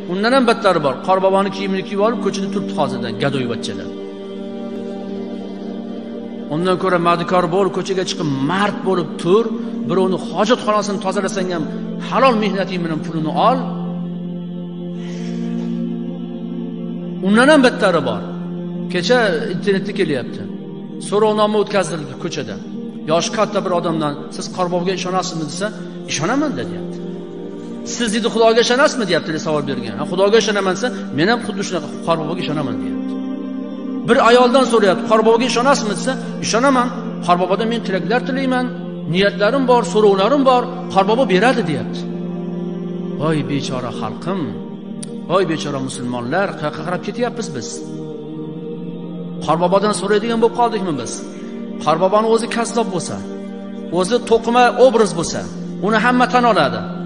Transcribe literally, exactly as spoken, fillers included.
Undan ham battari bor. Qorboboni kiyimini kiyib olib, ko'chada turibdi hozirdan gadoyvachchalar. Undan ko'ra madikor bo'l, ko'chaga chiqib mard bo'lib tur, birovni hojatxonasini tozalasang ham halol mehnating bilan pulini ol. Undan ham battari bor. Kecha internetda kelyapti. So'rovnoma o'tkazildi ko'chada. Yoshi katta bir odamdan siz Qorbobga ishonasizmi desa, ishonaman deyapti. Siz dedi Xudoga ishonasizmi deyapti, savol bergan. Ha, Xudoga ishonaman desa, men ham xuddi shunaqa Qorbobga ishonaman deyapti. Bir ayoldan so'rayapti, Qorbobga ishonasizmi desa, ishonaman. Qorbobodan men tilaklar tilayman, niyatlarim bor, so'rovlarim bor, Qorbobo beradi deyapti. Voy bechora xalqim. Voy bechora musulmonlar, qayerga qarab ketyapmiz biz? Qorbobodan so'raydigan bo'lib qoldikmi biz? Qorboboni o'zi kaszob bo'lsa, o'zi to'qima obraz bo'lsa, uni hamma tan oladi.